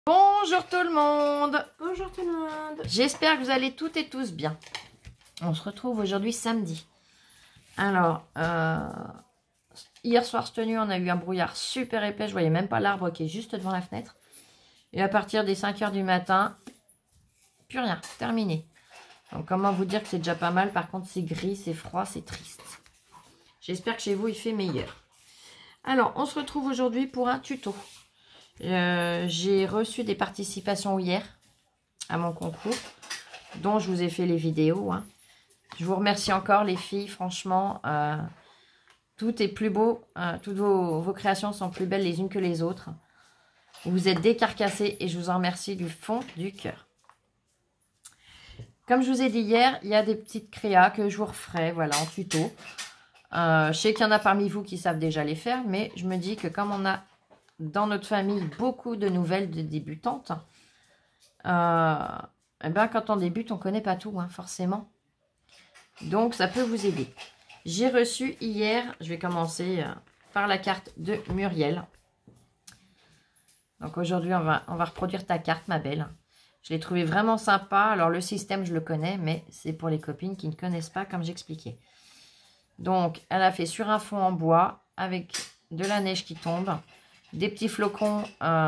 Bonjour tout le monde. Bonjour tout le monde. J'espère que vous allez toutes et tous bien. On se retrouve aujourd'hui samedi. Alors, hier soir cette nuit, on a eu un brouillard super épais. Je voyais même pas l'arbre qui est juste devant la fenêtre. Et à partir des 5 h du matin, plus rien, terminé. Donc comment vous dire que c'est déjà pas mal. Par contre, c'est gris, c'est froid, c'est triste. J'espère que chez vous, il fait meilleur. Alors, on se retrouve aujourd'hui pour un tuto. J'ai reçu des participations hier à mon concours, dont je vous ai fait les vidéos. Je vous remercie encore les filles, franchement, tout est plus beau, toutes vos créations sont plus belles les unes que les autres. Vous êtes décarcassées et je vous en remercie du fond du cœur. Comme je vous ai dit hier, il y a des petites créas que je vous referai, voilà, en tuto. Je sais qu'il y en a parmi vous qui savent déjà les faire, mais je me dis que comme on a dans notre famille beaucoup de nouvelles de débutantes, eh ben, quand on débute, on ne connaît pas tout, forcément. Donc, ça peut vous aider. J'ai reçu hier, je vais commencer par la carte de Muriel. Donc, aujourd'hui, on va reproduire ta carte, ma belle. Je l'ai trouvée vraiment sympa. Alors, le système, je le connais, mais c'est pour les copines qui ne connaissent pas, comme j'expliquais. Donc, elle a fait sur un fond en bois, avec de la neige qui tombe, des petits flocons,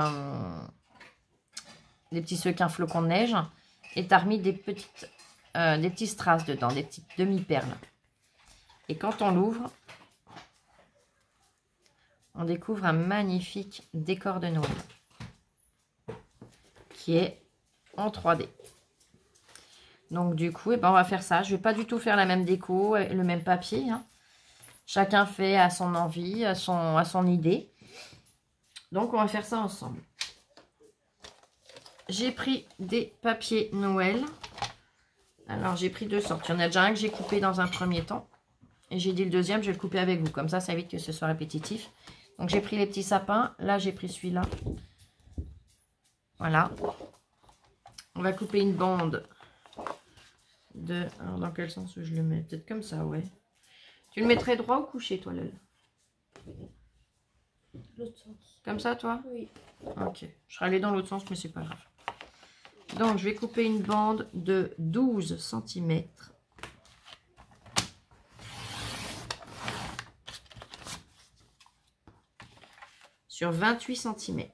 des petits sequins flocons de neige, et tu as remis des petits strass dedans, des petites demi-perles. Et quand on l'ouvre, on découvre un magnifique décor de Noël qui est en 3D. Donc du coup, on va faire ça. Je ne vais pas du tout faire la même déco, le même papier. Chacun fait à son envie, à son idée. Donc, on va faire ça ensemble. J'ai pris des papiers Noël. Alors, j'ai pris deux sortes. Il y en a déjà un que j'ai coupé dans un premier temps. Et j'ai dit le deuxième, je vais le couper avec vous. Comme ça évite que ce soit répétitif. Donc, j'ai pris les petits sapins. Là, j'ai pris celui-là. Voilà. On va couper une bande de... Alors, dans quel sens je le mets? Peut-être comme ça, ouais. Tu le mettrais droit ou couché, toi, Lel? L'autre sens. Comme ça, toi? Oui. Ok. Je serais allée dans l'autre sens, mais c'est pas grave. Donc, je vais couper une bande de 12 cm. Sur 28 cm.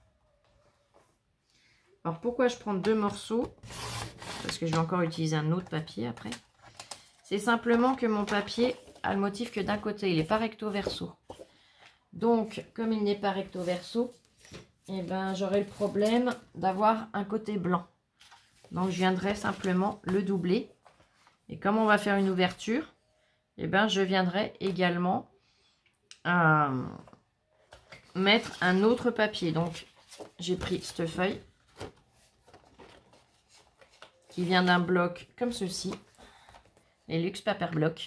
Alors, pourquoi je prends deux morceaux? Parce que je vais encore utiliser un autre papier après. C'est simplement que mon papier a le motif que d'un côté, il n'est pas recto verso. Donc, comme il n'est pas recto verso, eh ben, j'aurai le problème d'avoir un côté blanc. Donc, je viendrai simplement le doubler. Et comme on va faire une ouverture, eh ben, je viendrai également mettre un autre papier. Donc, j'ai pris cette feuille qui vient d'un bloc comme ceci, les Luxe Paper Block.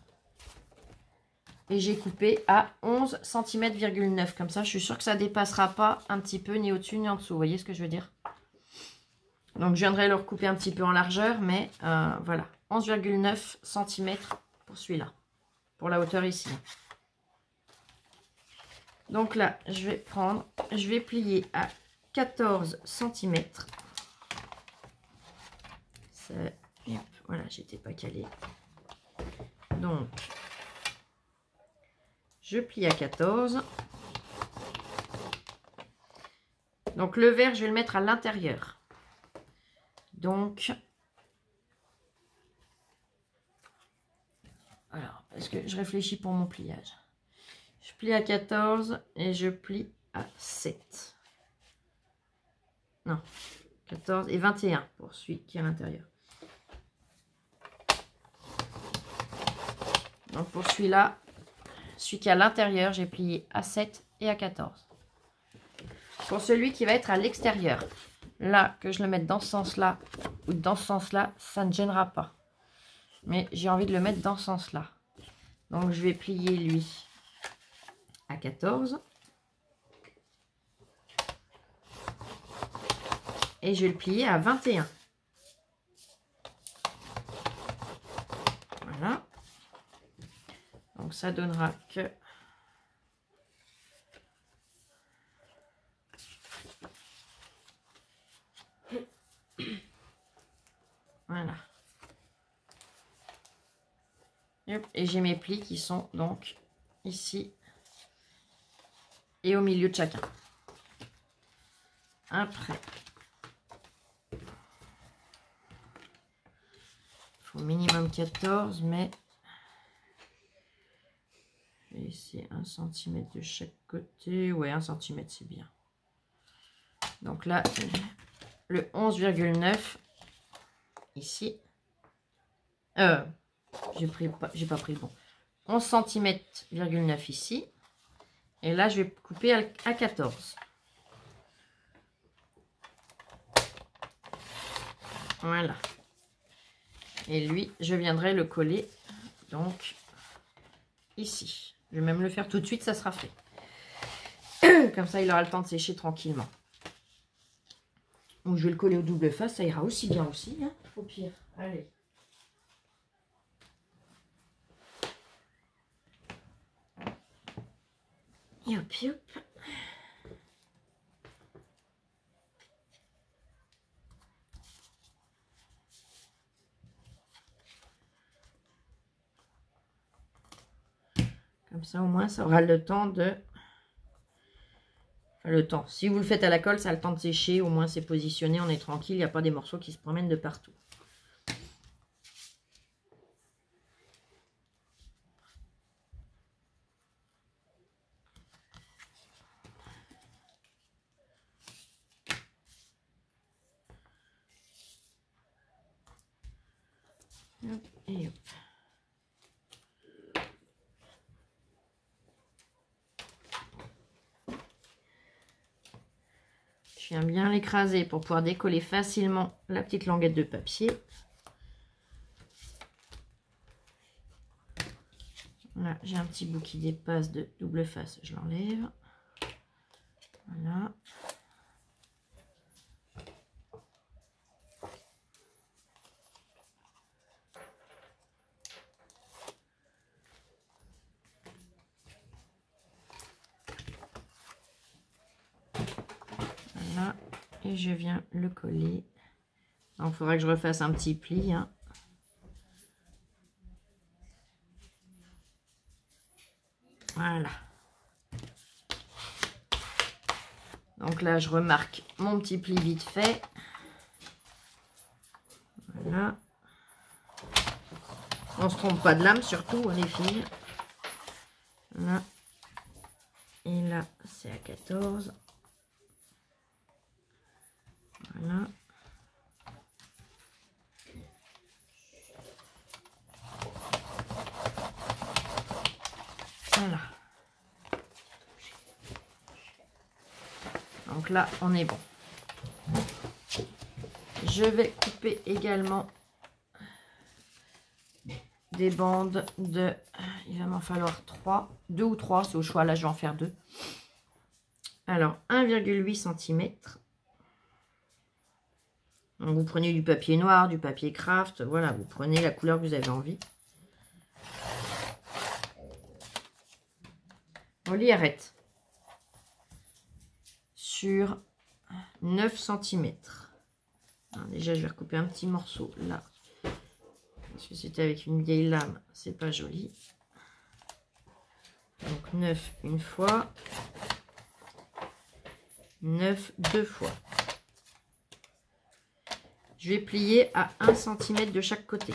Et j'ai coupé à 11 cm,9 cm. Comme ça, je suis sûre que ça ne dépassera pas un petit peu, ni au-dessus, ni en dessous. Vous voyez ce que je veux dire? Donc, je viendrai le recouper un petit peu en largeur. Mais voilà, 11,9 cm pour celui-là. Pour la hauteur ici. Donc là, je vais plier à 14 cm. Voilà, j'étais pas calée. Donc... je plie à 14. Donc, le vert, je vais le mettre à l'intérieur. Donc, alors, parce que je réfléchis pour mon pliage. Je plie à 14 et je plie à 7. Non, 14 et 21 pour celui qui est à l'intérieur. Donc, pour celui-là, celui qui est à l'intérieur, j'ai plié à 7 et à 14. Pour celui qui va être à l'extérieur, là, que je le mette dans ce sens-là ou dans ce sens-là, ça ne gênera pas. Mais j'ai envie de le mettre dans ce sens-là. Donc, je vais plier, lui, à 14. Et je vais le plier à 21. Voilà. Donc, ça donnera que... Et j'ai mes plis qui sont donc ici et au milieu de chacun. Après, il faut minimum 14, mais je vais essayer 1 cm de chaque côté. Ouais, 1 cm, c'est bien. Donc là, le 11,9 ici. J'ai pas pris le bon. 11 cm,9 ici. Et là, je vais couper à 14. Voilà. Et lui, je viendrai le coller donc ici. Je vais même le faire tout de suite, ça sera fait. Comme ça, il aura le temps de sécher tranquillement. Donc, je vais le coller au double face, ça ira aussi bien aussi, hein, au pire. Allez. Et hop, hop. Comme ça, au moins, ça aura le temps de... Enfin, le temps. Si vous le faites à la colle, ça a le temps de sécher. Au moins, c'est positionné. On est tranquille. Il n'y a pas des morceaux qui se promènent de partout. Hop et hop. Je viens bien l'écraser pour pouvoir décoller facilement la petite languette de papier. Là, j'ai un petit bout qui dépasse de double face, je l'enlève. Voilà. Voilà. Et je viens le coller. Donc, il faudra que je refasse un petit pli, hein. Voilà. Donc là, je remarque mon petit pli vite fait. Voilà. On ne se trompe pas de lame, surtout, les filles. Là. Et là, c'est à 14. Voilà. Voilà. Donc là, on est bon. Je vais couper également des bandes de... Il va m'en falloir 3. 2 ou 3, c'est au choix. Là, je vais en faire 2. Alors, 1,8 cm. Donc, vous prenez du papier noir, du papier craft. Voilà, vous prenez la couleur que vous avez envie. On lit arrête. Sur 9 cm. Alors, déjà, je vais recouper un petit morceau là. Parce que c'était avec une vieille lame, c'est pas joli. Donc 9 une fois. 9 deux fois. Je vais plier à 1 cm de chaque côté.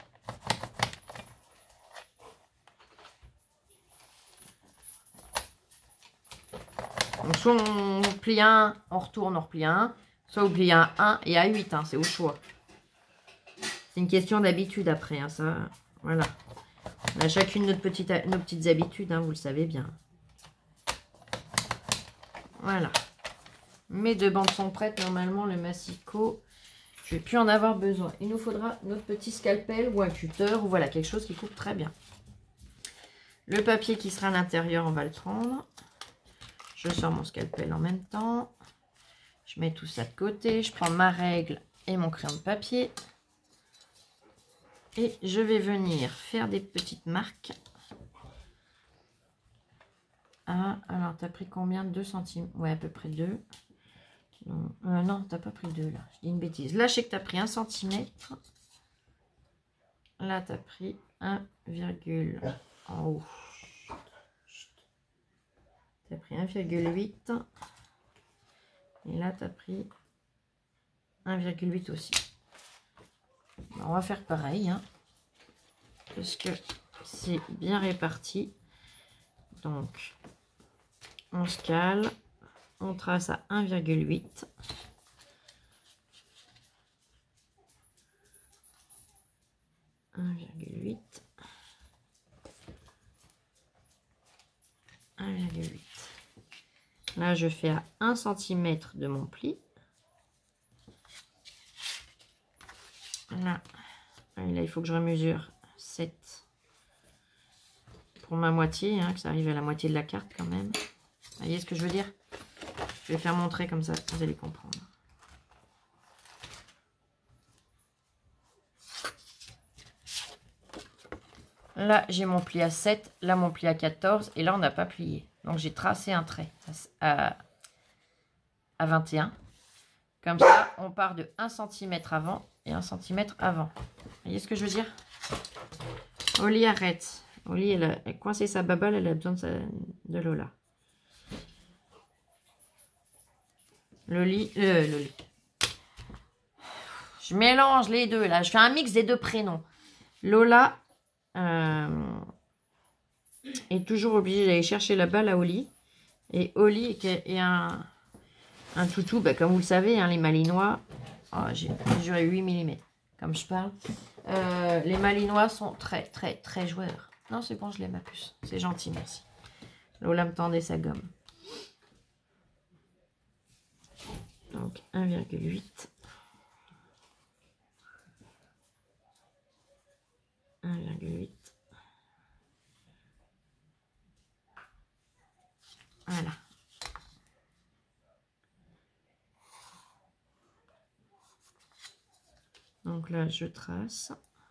Donc soit on plie un, on retourne, on replie un. Soit vous pliez à 1 et à 8, hein, c'est au choix. C'est une question d'habitude après, hein, ça. Voilà. On a chacune nos petites habitudes, hein, vous le savez bien. Voilà. Mes 2 bandes sont prêtes. Normalement, le massicot, je ne vais plus en avoir besoin. Il nous faudra notre petit scalpel ou un cutter, ou voilà, quelque chose qui coupe très bien. Le papier qui sera à l'intérieur, on va le prendre. Je sors mon scalpel en même temps. Je mets tout ça de côté. Je prends ma règle et mon crayon de papier. Et je vais venir faire des petites marques. Ah, alors, tu as pris combien? 2 centimes. Ouais, à peu près 2. Non, tu n'as pas pris 2 là. Je dis une bêtise. Là, je sais que tu as pris 1 cm. Là, tu as pris 1, en haut. Tu as pris 1,8. Et là, tu as pris 1,8 aussi. On va faire pareil, hein, parce que c'est bien réparti. Donc, on se cale, on trace à 1,8. Là, je fais à 1 cm de mon pli. Là, il faut que je remesure 7 pour ma moitié, hein, que ça arrive à la moitié de la carte quand même. Vous voyez ce que je veux dire? Je vais faire montrer comme ça, vous allez comprendre. Là, j'ai mon pli à 7, là, mon pli à 14, et là, on n'a pas plié. Donc, j'ai tracé un trait à 21. Comme ça, on part de 1 cm avant et 1 cm avant. Vous voyez ce que je veux dire? Oli, arrête. Oli, elle a coincé sa baballe, elle a besoin de Lola. Loli. Je mélange les deux, là. Je fais un mix des deux prénoms. Lola est toujours obligée d'aller chercher la balle à Oli. Et Oli est un toutou, bah, comme vous le savez, hein, les Malinois. Oh, j'ai mesuré 8 mm, comme je parle. Les Malinois sont très, très, très joueurs. Non, c'est bon, je l'ai, ma puce. C'est gentil, merci. Lola me tendait sa gomme. Donc, 1,8. 1,8. Voilà. Donc là, je trace.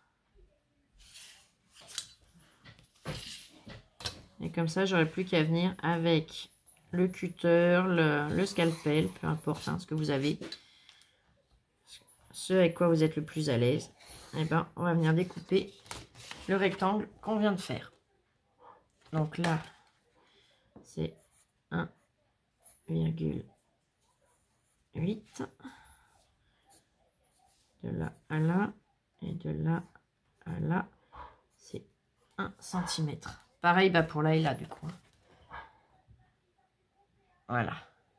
Et comme ça, j'aurais plus qu'à venir avec le cutter, le scalpel, peu importe hein, ce que vous avez. Ce avec quoi vous êtes le plus à l'aise. Et ben, on va venir découper le rectangle qu'on vient de faire. Donc là, c'est 1,8. De là à là. Et de là à là, c'est 1 cm. Pareil bah pour là et là du coup. Voilà.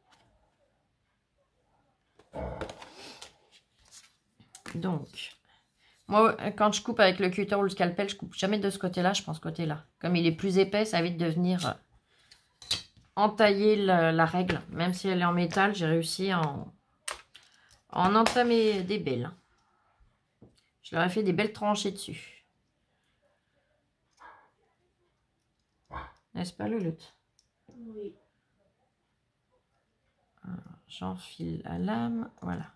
Donc, moi, quand je coupe avec le cutter ou le scalpel, je coupe jamais de ce côté-là, je prends ce côté-là. Comme il est plus épais, ça évite de venir entailler la règle. Même si elle est en métal, j'ai réussi à en entamer des belles. Je leur ai fait des belles tranchées dessus. N'est-ce pas, Louloute? Oui. J'enfile la lame, voilà.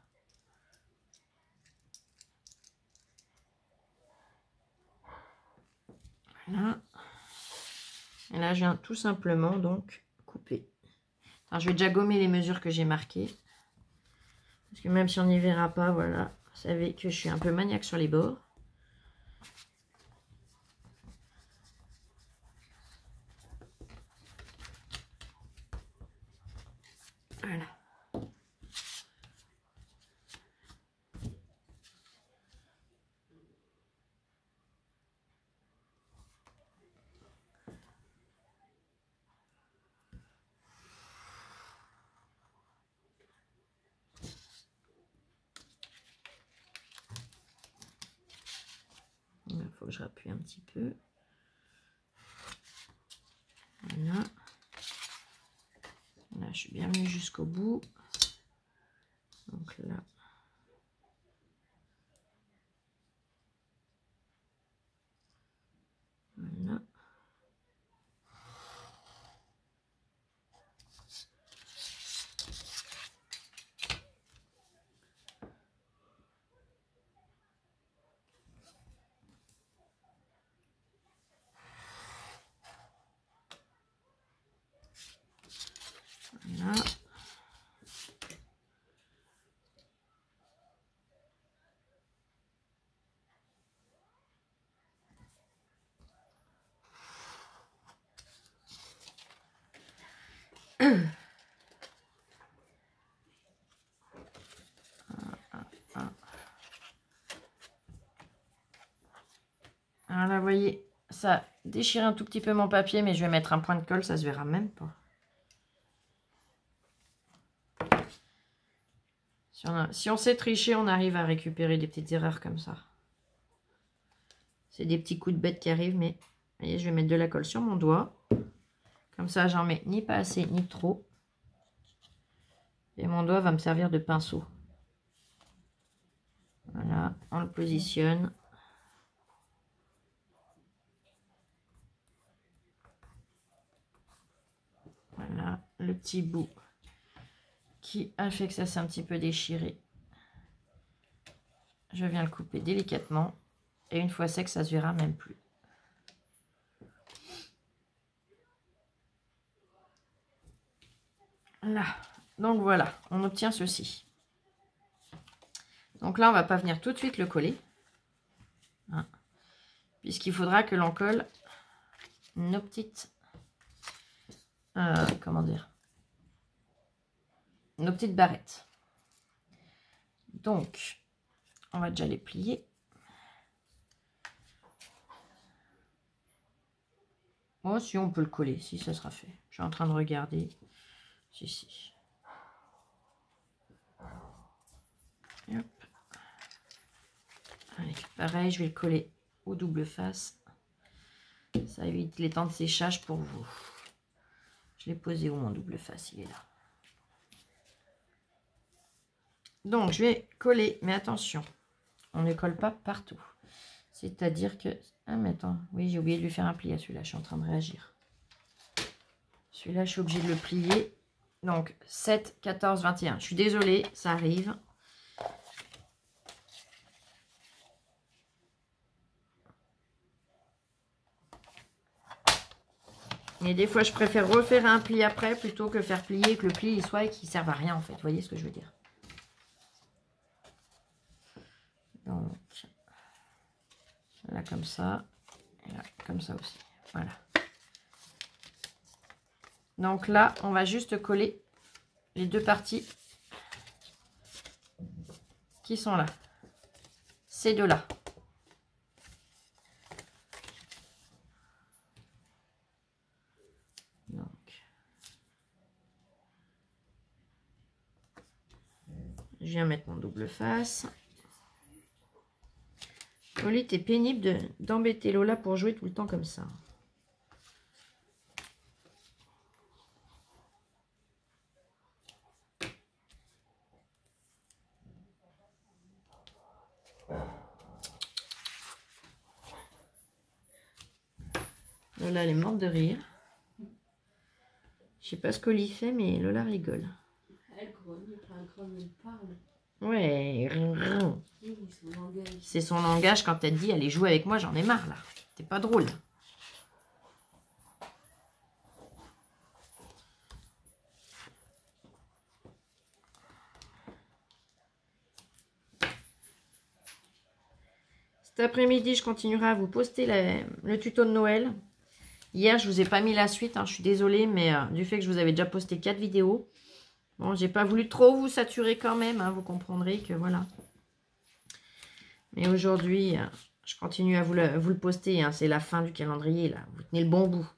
Voilà. Et là, je viens tout simplement donc couper. Alors, je vais déjà gommer les mesures que j'ai marquées. Parce que même si on n'y verra pas, voilà, vous savez que je suis un peu maniaque sur les bords. Voilà. Il faut que je rappuie un petit peu. Voilà. Là, je suis bien venue jusqu'au bout. Donc là. Voilà. Voilà. Alors là, vous voyez, ça déchire un tout petit peu mon papier, mais je vais mettre un point de colle, ça se verra même pas. Si on sait tricher, on arrive à récupérer des petites erreurs comme ça. C'est des petits coups de bête qui arrivent, mais vous voyez, je vais mettre de la colle sur mon doigt. Comme ça, j'en mets ni pas assez, ni trop. Et mon doigt va me servir de pinceau. Voilà, on le positionne. Voilà, le petit bout qui a fait que ça s'est un petit peu déchiré. Je viens le couper délicatement. Et une fois sec, ça se verra même plus. Là, donc voilà, on obtient ceci. Donc là, on va pas venir tout de suite le coller. Hein, puisqu'il faudra que l'on colle nos petites... comment dire, nos petites barrettes. Donc, on va déjà les plier. Oh, si on peut le coller, si ça sera fait. Je suis en train de regarder. Si. Hop. Allez, pareil, je vais le coller au double face. Ça évite les temps de séchage pour vous. Je l'ai posé où mon double face, il est là. Donc, je vais coller, mais attention, on ne colle pas partout. C'est-à-dire que... Ah, mais attends, oui, j'ai oublié de lui faire un pli à celui-là, je suis en train de réagir. Celui-là, je suis obligée de le plier. Donc, 7, 14, 21. Je suis désolée, ça arrive. Et des fois, je préfère refaire un pli après plutôt que faire plier, que le pli il soit et qu'il ne serve à rien, en fait. Vous voyez ce que je veux dire? Donc, là, comme ça. Et là, comme ça aussi. Voilà. Donc là, on va juste coller les deux parties qui sont là. Ces deux-là. Donc, je viens mettre mon double face. Oli, t'es pénible d'embêter Lola pour jouer tout le temps comme ça. Lola, elle est morte de rire. Je sais pas ce qu'Oli fait, mais Lola rigole. Elle grogne, elle parle. Ouais. Oui, son langage. C'est son langage quand elle dit allez jouer avec moi, j'en ai marre là. C'est pas drôle. Cet après-midi, je continuerai à vous poster le tuto de Noël. Hier, je vous ai pas mis la suite, hein, je suis désolée, mais du fait que je vous avais déjà posté 4 vidéos, bon, j'ai pas voulu trop vous saturer quand même, hein, vous comprendrez que voilà. Mais aujourd'hui, je continue à vous le poster, hein, c'est la fin du calendrier, là, vous tenez le bon bout.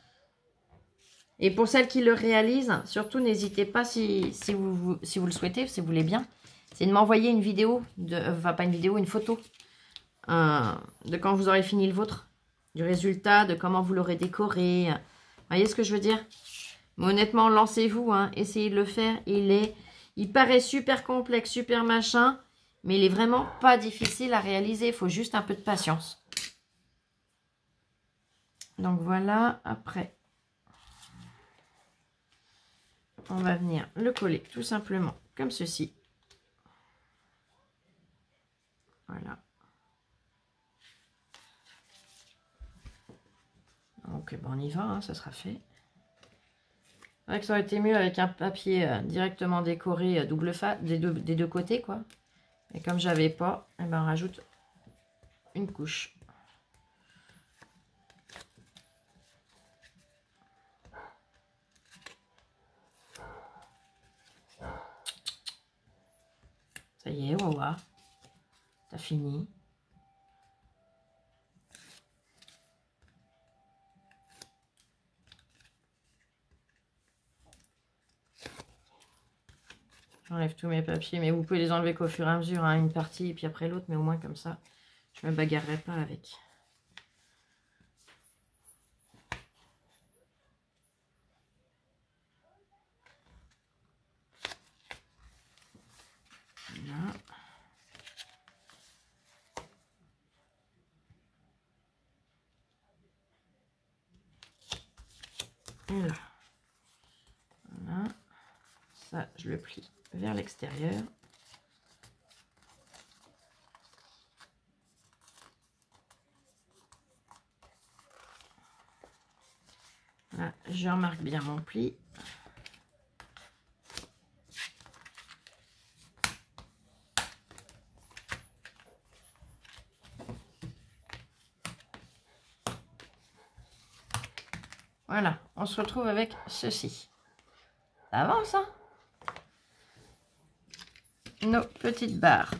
Et pour celles qui le réalisent, surtout n'hésitez pas si vous le souhaitez, si vous voulez bien, c'est de m'envoyer une vidéo, enfin pas une vidéo, une photo de quand vous aurez fini le vôtre, du résultat, de comment vous l'aurez décoré. Vous voyez ce que je veux dire? Mais honnêtement, lancez-vous, hein, essayez de le faire. Il paraît super complexe, super machin, mais il est vraiment pas difficile à réaliser. Il faut juste un peu de patience. Donc voilà, après, on va venir le coller tout simplement comme ceci. Voilà. Donc bon, on y va, hein, ça sera fait. C'est vrai que ça aurait été mieux avec un papier directement décoré double face des deux côtés, quoi. Et comme j'avais pas, eh ben, on rajoute une couche. Ça y est, Wawa. T'as fini. J'enlève tous mes papiers, mais vous pouvez les enlever qu'au fur et à mesure, hein, une partie et puis après l'autre, mais au moins comme ça, je me bagarrerai pas avec. Voilà. Et là. Voilà. Ça, je le plie vers l'extérieur. Là, je remarque bien mon pli. Voilà, on se retrouve avec ceci. Ça avance, hein? Nos petites barres.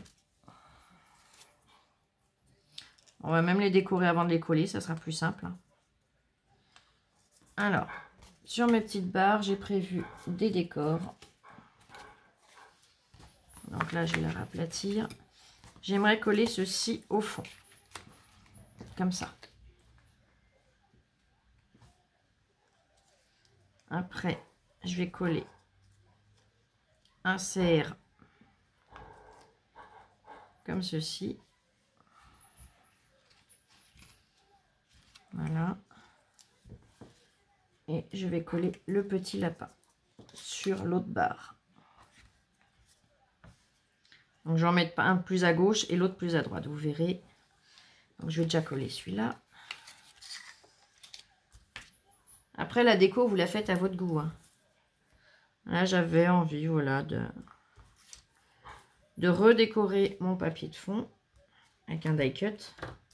On va même les décorer avant de les coller, ça sera plus simple. Alors, sur mes petites barres, j'ai prévu des décors. Donc là, je vais la raplatir. J'aimerais coller ceci au fond. Comme ça. Après, je vais coller un cerf comme ceci. Voilà. Et je vais coller le petit lapin sur l'autre barre. Donc je vais en mettre un plus à gauche et l'autre plus à droite, vous verrez. Donc je vais déjà coller celui-là. Après la déco, vous la faites à votre goût, hein. Là j'avais envie, voilà, de redécorer mon papier de fond avec un die cut.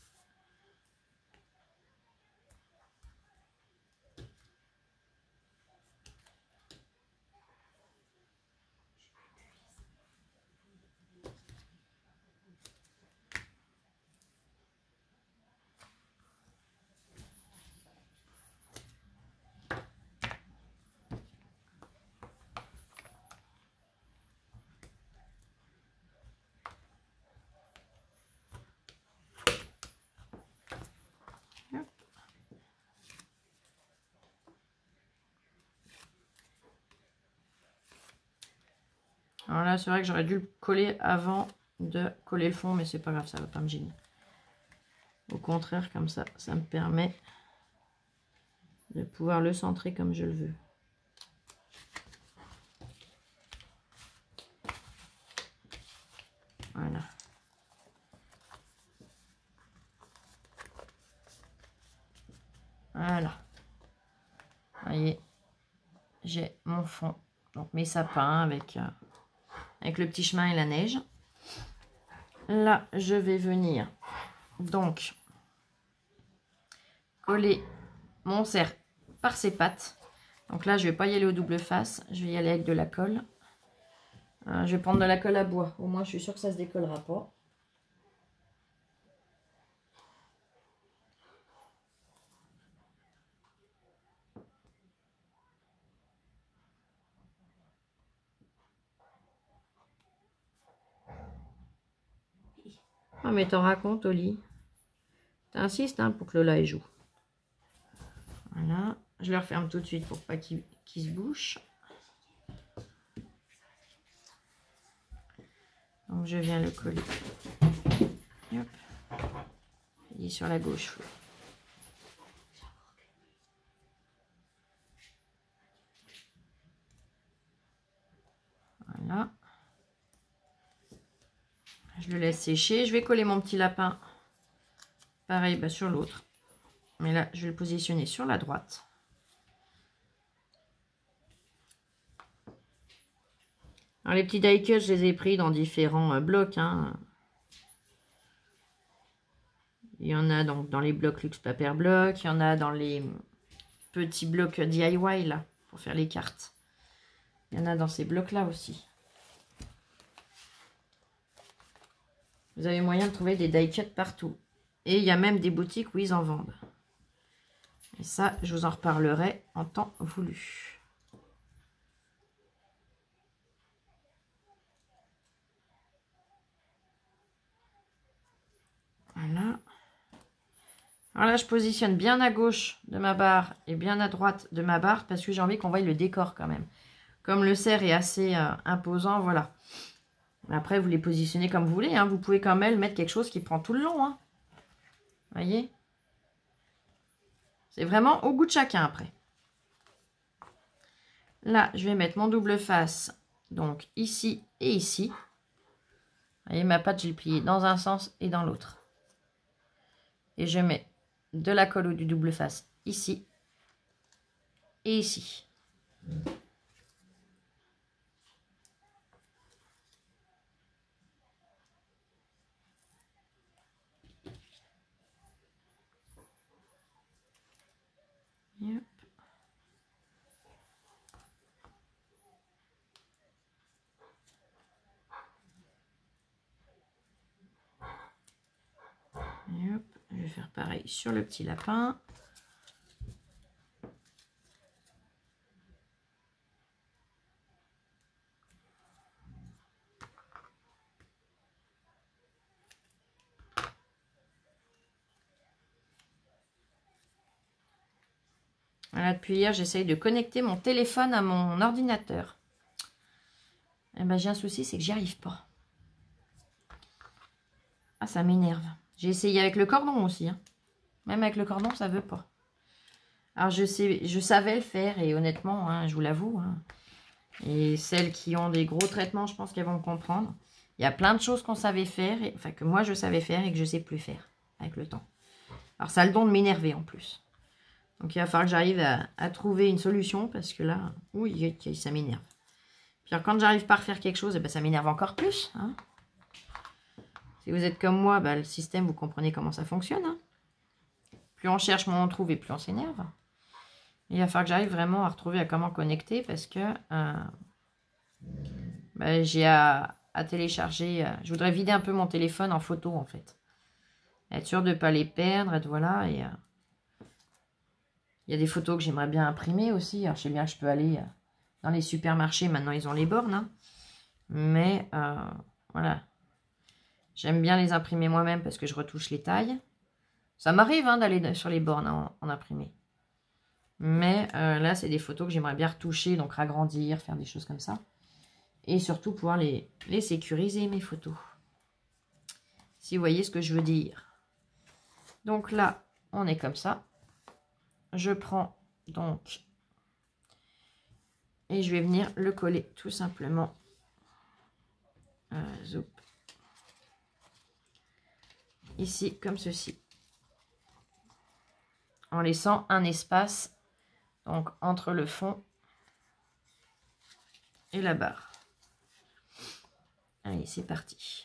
Alors là, c'est vrai que j'aurais dû le coller avant de coller le fond, mais c'est pas grave, ça va pas me gêner. Au contraire, comme ça, ça me permet de pouvoir le centrer comme je le veux. Voilà. Voilà. Vous voyez, j'ai mon fond. Donc mes sapins avec le petit chemin et la neige. Là, je vais venir donc coller mon cerf par ses pattes. Donc là, je vais pas y aller au double face. Je vais y aller avec de la colle. Je vais prendre de la colle à bois. Au moins, je suis sûre que ça se décollera pas. Ah, mais t'en racontes, Oli. T'insistes, hein, pour que Lola joue. Voilà. Je le referme tout de suite pour pas qu'il se bouche. Donc, je viens le coller. Hop. Il est sur la gauche. Voilà. Je le laisse sécher. Je vais coller mon petit lapin. Pareil, bah, sur l'autre. Mais là, je vais le positionner sur la droite. Alors, les petits die cuts, je les ai pris dans différents blocs, hein. Il y en a donc dans les blocs Luxe Paper Block. Il y en a dans les petits blocs DIY, là, pour faire les cartes. Il y en a dans ces blocs-là aussi. Vous avez moyen de trouver des die-cuts partout. Et il y a même des boutiques où ils en vendent. Et ça, je vous en reparlerai en temps voulu. Voilà. Alors là, je positionne bien à gauche de ma barre et bien à droite de ma barre parce que j'ai envie qu'on voie le décor quand même. Comme le cerf est assez imposant, voilà. Après, vous les positionnez comme vous voulez. Hein. Vous pouvez quand même mettre quelque chose qui prend tout le long. Hein. Voyez? C'est vraiment au goût de chacun après. Là, je vais mettre mon double face. Donc ici et ici. Vous voyez, ma patte, je l'ai pliée dans un sens et dans l'autre. Et je mets de la colle ou du double face ici et ici. Yep. Et hop, je vais faire pareil sur le petit lapin. Voilà, depuis hier, j'essaye de connecter mon téléphone à mon ordinateur. Et ben, j'ai un souci, c'est que j'y arrive pas. Ah, ça m'énerve. J'ai essayé avec le cordon aussi. Hein. Même avec le cordon, ça veut pas. Alors, je savais le faire et honnêtement, hein, je vous l'avoue. Hein, et celles qui ont des gros traitements, je pense qu'elles vont me comprendre. Il y a plein de choses qu'on savait faire, enfin que moi je savais faire et que je sais plus faire avec le temps. Alors, ça a le don de m'énerver en plus. Donc, il va falloir que j'arrive à trouver une solution parce que là, oui, ça m'énerve. Puis alors, quand j'arrive pas à refaire quelque chose, eh ben, ça m'énerve encore plus. Hein. Si vous êtes comme moi, bah, le système, vous comprenez comment ça fonctionne. Hein. Plus on cherche, moins on trouve et plus on s'énerve. Il va falloir que j'arrive vraiment à retrouver à comment connecter parce que bah, j'ai à télécharger. Je voudrais vider un peu mon téléphone en photo en fait. Être sûr de ne pas les perdre, et voilà. Et il y a des photos que j'aimerais bien imprimer aussi. Alors, je sais bien que je peux aller dans les supermarchés. Maintenant, ils ont les bornes. Hein. Mais voilà. J'aime bien les imprimer moi-même parce que je retouche les tailles. Ça m'arrive hein, d'aller sur les bornes en imprimer. Mais là, c'est des photos que j'aimerais bien retoucher, donc agrandir, faire des choses comme ça. Et surtout pouvoir les sécuriser, mes photos. Si vous voyez ce que je veux dire. Donc là, on est comme ça. Je prends donc et je vais venir le coller tout simplement. Zoup. Ici, comme ceci. En laissant un espace donc entre le fond et la barre. Allez, c'est parti.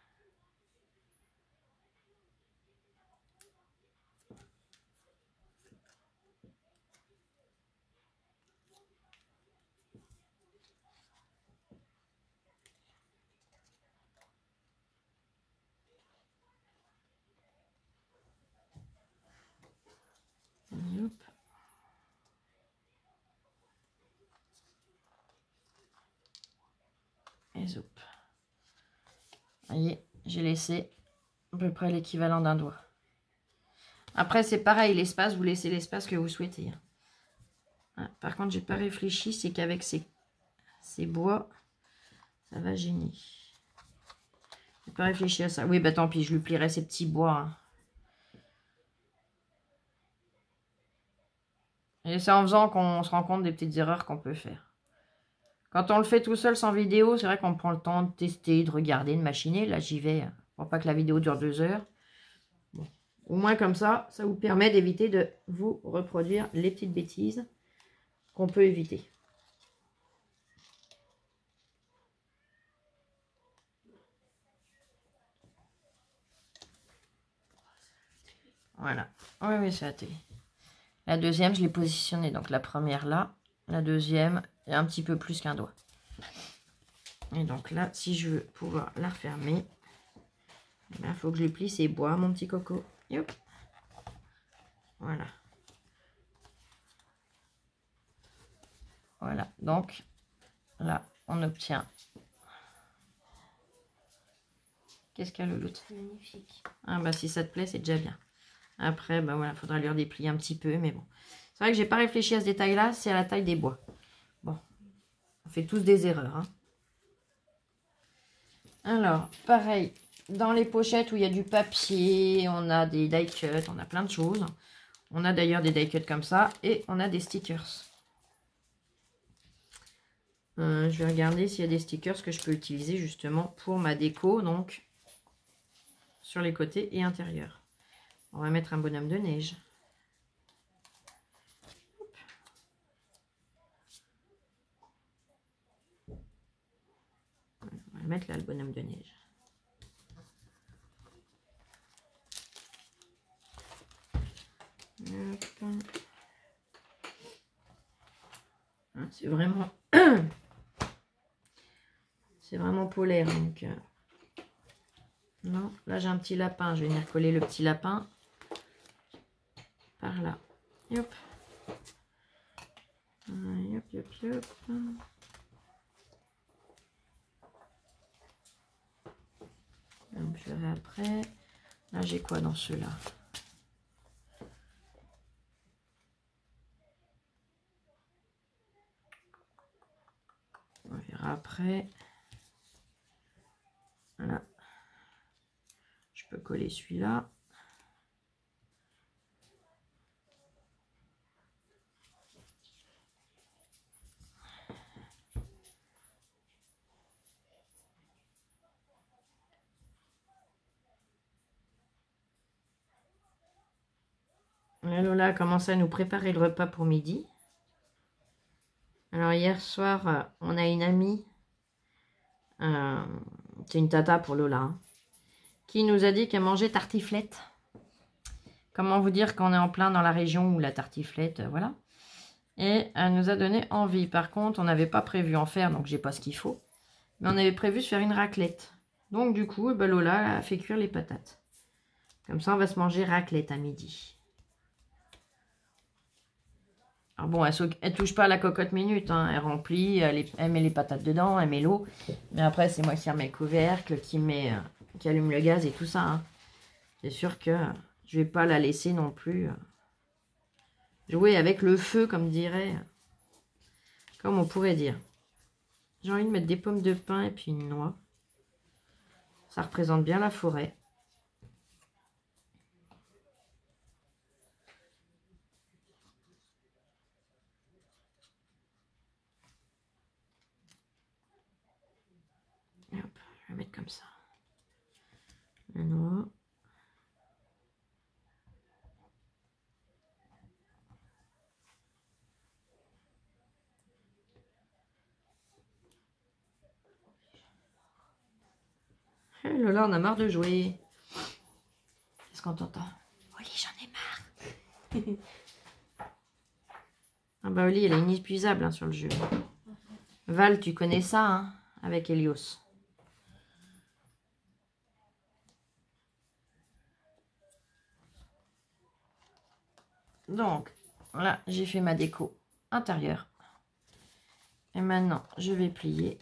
Et zoup. Vous voyez, j'ai laissé à peu près l'équivalent d'un doigt. Après, c'est pareil, l'espace, vous laissez l'espace que vous souhaitez. Ah, par contre, j'ai pas réfléchi, c'est qu'avec ces bois, ça va gêner. J'ai pas réfléchi à ça. Oui, bah tant pis, je lui plierai ces petits bois. Hein. Et c'est en faisant qu'on se rend compte des petites erreurs qu'on peut faire. Quand on le fait tout seul sans vidéo, c'est vrai qu'on prend le temps de tester, de regarder, de machiner. Là, j'y vais pour pas que la vidéo dure 2 heures. Bon. Au moins comme ça, ça vous permet d'éviter de vous reproduire les petites bêtises qu'on peut éviter. Voilà. Oui, oui, c'est la télé. La deuxième, je l'ai positionnée. Donc la première là. La deuxième, est un petit peu plus qu'un doigt. Et donc là, si je veux pouvoir la refermer, Il faut que je le plie, c'est bois, mon petit coco. Yop. Voilà. Voilà, donc là, on obtient. Qu'est-ce qu'il y a, Louloute? Magnifique. Ah bah si ça te plaît, c'est déjà bien. Après, bah voilà, faudra lui redéplier un petit peu, mais bon. C'est vrai que j'ai pas réfléchi à ce détail-là, c'est à la taille des bois. Bon, on fait tous des erreurs. Hein. Alors, pareil, dans les pochettes où il y a du papier, on a des die cuts, on a plein de choses. On a d'ailleurs des die cuts comme ça, et on a des stickers. Je vais regarder s'il y a des stickers que je peux utiliser justement pour ma déco, donc sur les côtés et intérieurs. On va mettre un bonhomme de neige. Hop. On va le mettre là, le bonhomme de neige. C'est vraiment c'est vraiment polaire, donc non, là j'ai un petit lapin, je vais venir coller le petit lapin par là. Hop. Hop, hop, hop. Donc je verrai après. Là j'ai quoi dans ceux-là? On verra après. Voilà. Je peux coller celui-là. Lola a commencé à nous préparer le repas pour midi. Alors hier soir, on a une amie, c'est une tata pour Lola, hein, qui nous a dit qu'elle mangeait tartiflette. Comment vous dire qu'on est en plein dans la région où la tartiflette, voilà. Et elle nous a donné envie. Par contre, on n'avait pas prévu en faire, donc j'ai pas ce qu'il faut. Mais on avait prévu de faire une raclette. Donc du coup, ben Lola a fait cuire les patates. Comme ça, on va se manger raclette à midi. Alors bon, elle touche pas à la cocotte minute, hein. Elle remplit, elle met les patates dedans, elle met l'eau. Mais après, c'est moi qui remets le couvercle, qui allume le gaz et tout ça. Hein. C'est sûr que je vais pas la laisser non plus jouer avec le feu, comme on pourrait dire. J'ai envie de mettre des pommes de pin et puis une noix. Ça représente bien la forêt. Et hop, je vais mettre comme ça. La noix. Hey Lola, on a marre de jouer. Qu'est-ce qu'on t'entend? Oli, j'en ai marre. Ah bah Oli, elle est inépuisable hein, sur le jeu. Val, tu connais ça, hein, avec Helios. Donc, là, j'ai fait ma déco intérieure. Et maintenant, je vais plier.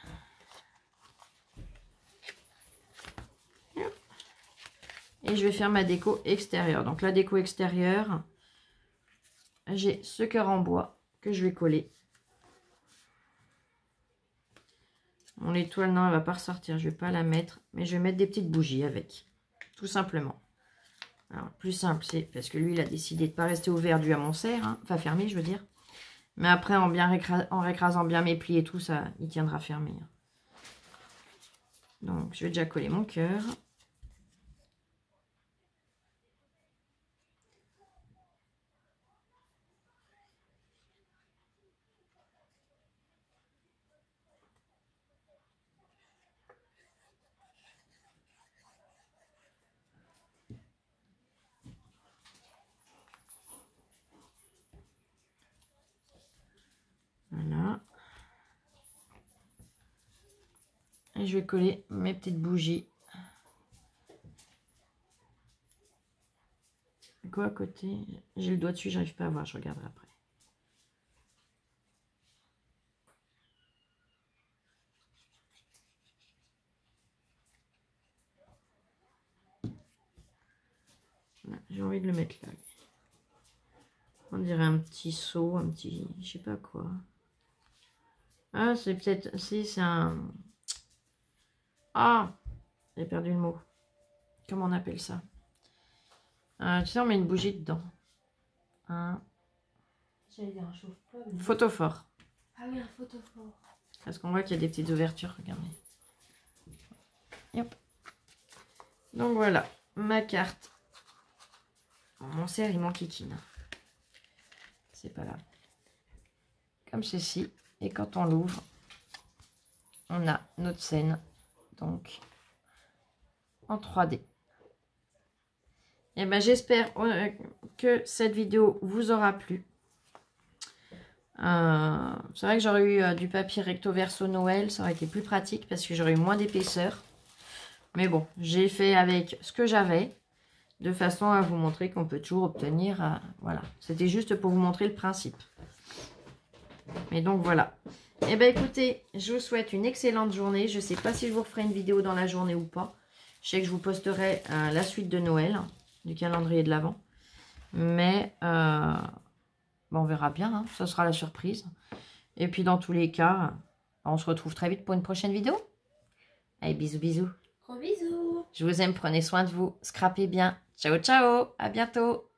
Et je vais faire ma déco extérieure. Donc la déco extérieure, j'ai ce cœur en bois que je vais coller. Mon l'étoile, non, elle va pas ressortir. Je vais pas la mettre. Mais je vais mettre des petites bougies avec. Tout simplement. Alors, plus simple, c'est parce que lui, il a décidé de ne pas rester ouvert dû à mon serre. Hein, enfin, fermé, je veux dire. Mais après, en récrasant bien mes plis et tout, ça, il tiendra fermé. Donc, je vais déjà coller mon cœur. Voilà. Et je vais coller mes petites bougies Quoi à côté? J'ai le doigt dessus, j'arrive pas à voir, je regarderai après. J'ai envie de le mettre là. On dirait un petit seau, un petit... je sais pas quoi. Ah, c'est peut-être... Si, c'est un... Ah, j'ai perdu le mot. Comment on appelle ça? Tu sais, on met une bougie dedans. J'allais dire un chauffe-flamme. Mais... Photophore. Ah oui, un photophore. Parce qu'on voit qu'il y a des petites ouvertures, regardez. Yep. Donc voilà, ma carte. Mon cerf, il m'enquiquine. C'est pas là. Comme ceci. Et quand on l'ouvre, on a notre scène. Donc, en 3D. Et ben j'espère que cette vidéo vous aura plu. C'est vrai que j'aurais eu du papier recto verso Noël. Ça aurait été plus pratique parce que j'aurais eu moins d'épaisseur. Mais bon, j'ai fait avec ce que j'avais. De façon à vous montrer qu'on peut toujours obtenir... voilà, c'était juste pour vous montrer le principe. Mais donc voilà. Et ben écoutez, je vous souhaite une excellente journée. Je ne sais pas si je vous referai une vidéo dans la journée ou pas. Je sais que je vous posterai la suite de Noël, du calendrier de l'Avent. Mais bon, on verra bien, hein, ça sera la surprise. Et puis dans tous les cas, on se retrouve très vite pour une prochaine vidéo. Allez, bisous, bisous. Gros bisous. Je vous aime, prenez soin de vous, scrapez bien. Ciao, ciao, à bientôt.